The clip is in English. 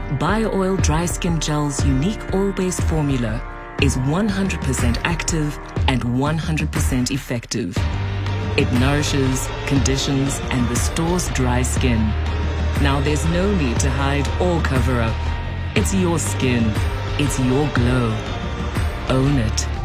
Bio Oil Dry Skin Gel's unique oil-based formula is 100% active and 100% effective. It nourishes, conditions, and restores dry skin. Now there's no need to hide or cover up. It's your skin. It's your glow. Own it.